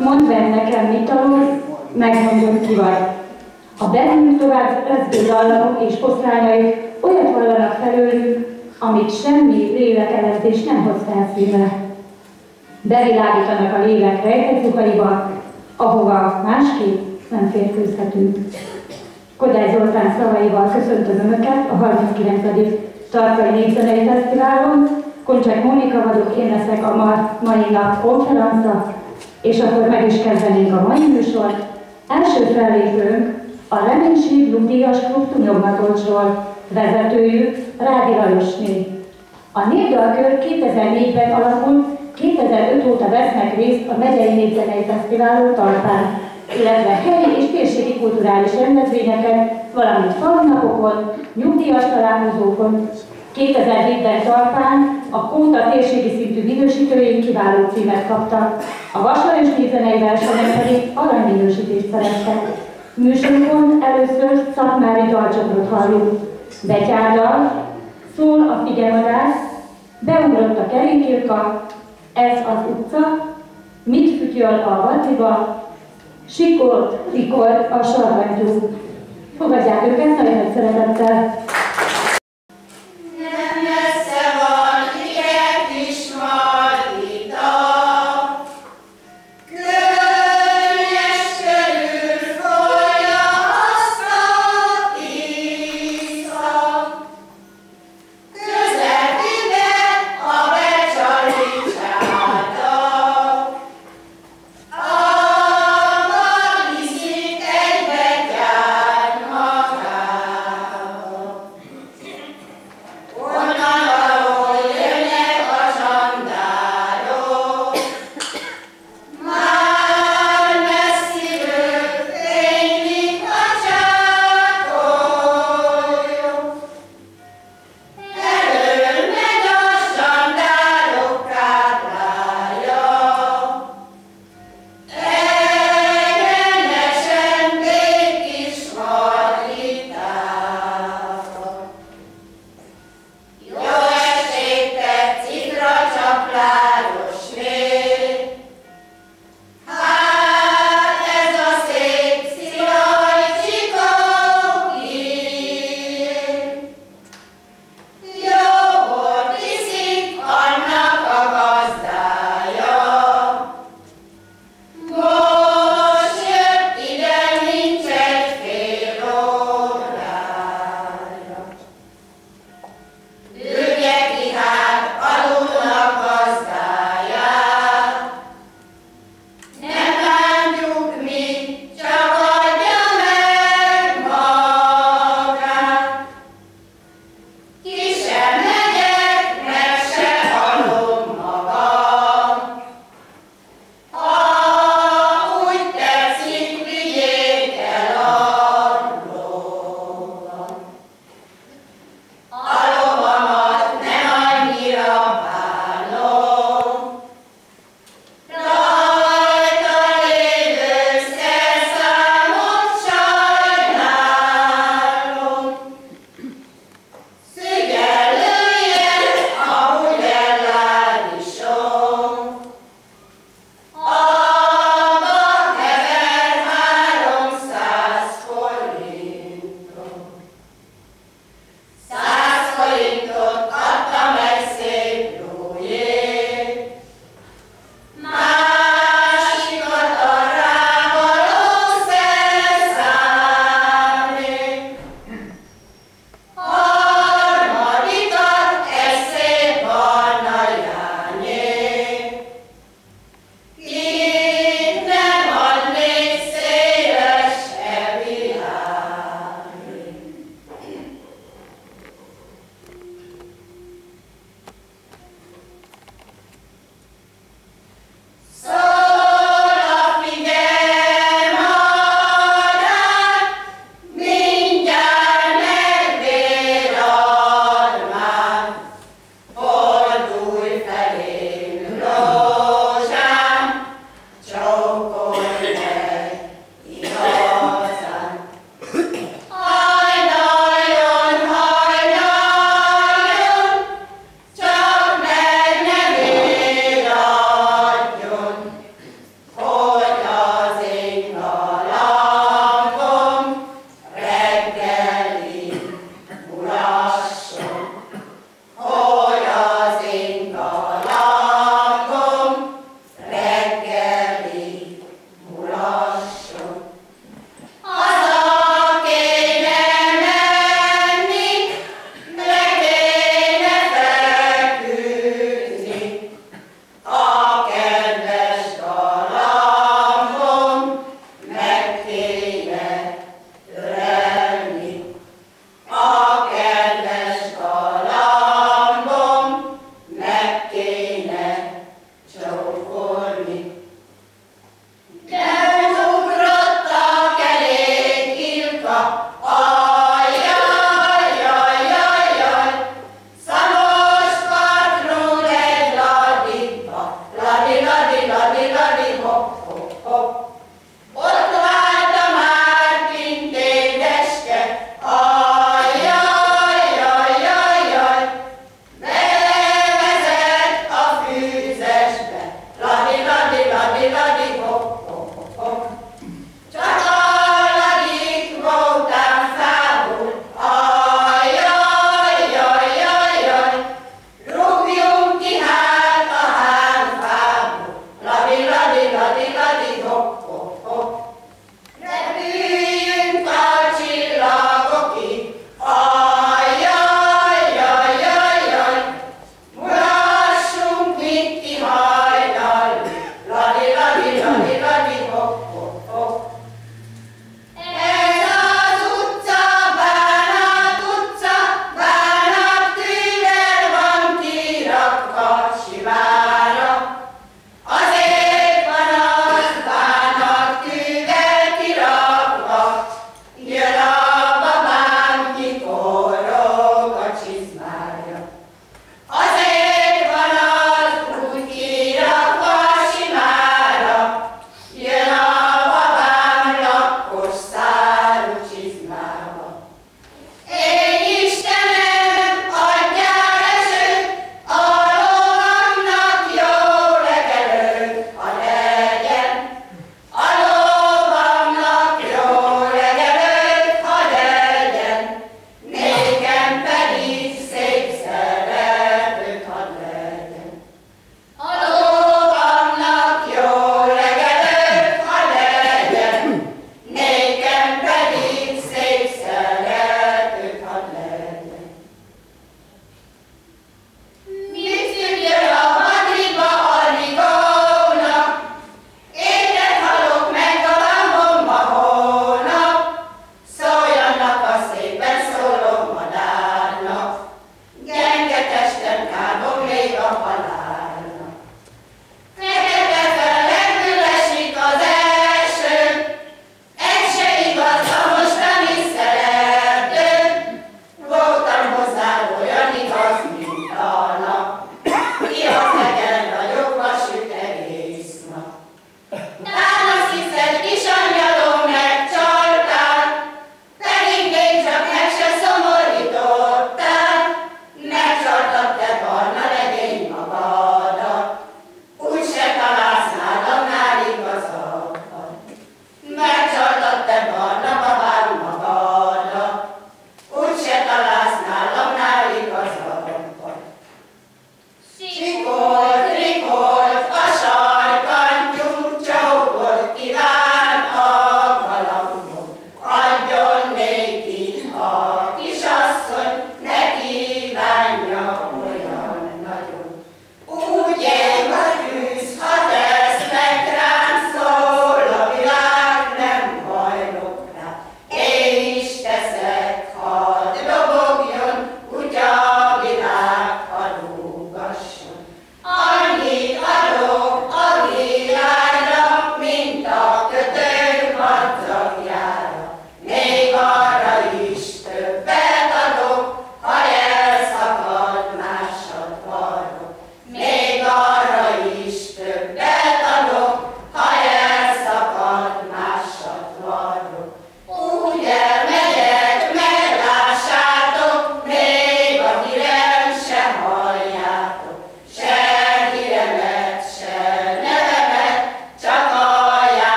Mondd meg nekem, mit tanulsz, megmondom, ki vagy. A bennünk tovább rezgő dallamok és oszlányai olyat vallanak felőlünk, amit semmi lélekelezés nem hoz felszínre. Bevilágítanak a lélek rejtett lyukaiba, ahova másképp nem férkőzhetünk. Kodály Zoltán szavaival köszöntöm Önöket a 39. Tarkai Népzenei Fesztiválon. Koncsek Mónika vagyok, én leszek a mai nap konferencia, és akkor meg is kezdenénk a mai műsort. Első fellépőnk a Reménység Nyugdíjas Klub Tunyogmatolcsról, vezetőjük Rádi Lajosné. A Népdalkör 2004-ben alakult, 2005 óta vesznek részt a Megyei Népzenei Fesztiválon Talpán, illetve helyi és térségi kulturális rendezvényeken, valamint falunapokon, nyugdíjas találkozókon. 2007-ben Talpán a Kóta térségi szintű minősítői kiváló címet kapta, a Vaslajos népzenei versenyen pedig aranyminősítést szereztek. Műsorunkon először szakmári dalcsokrot hallunk. Betyárdal, Szól a figyelmadás, Beugrott a kerékirka, Ez az utca, Mit fütyöl a vadliba, Sikolt, rikolt a sarkantyú. Fogadják őket nagyon nagy szeretettel!